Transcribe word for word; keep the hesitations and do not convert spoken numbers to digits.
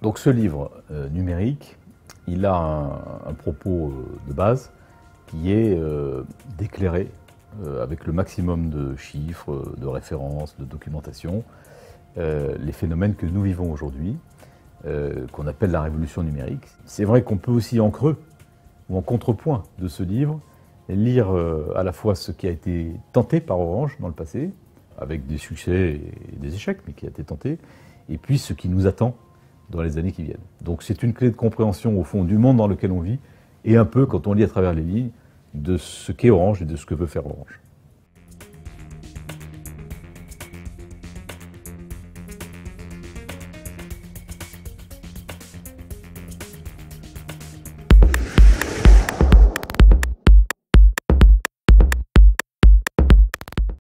Donc ce livre euh, numérique, il a un, un propos euh, de base qui est euh, d'éclairer euh, avec le maximum de chiffres, de références, de documentation, euh, les phénomènes que nous vivons aujourd'hui, euh, qu'on appelle la révolution numérique. C'est vrai qu'on peut aussi en creux ou en contrepoint de ce livre lire euh, à la fois ce qui a été tenté par Orange dans le passé, avec des succès et des échecs, mais qui a été tenté, et puis ce qui nous attend dans les années qui viennent. Donc c'est une clé de compréhension au fond du monde dans lequel on vit, et un peu, quand on lit à travers les lignes, de ce qu'est Orange et de ce que veut faire Orange.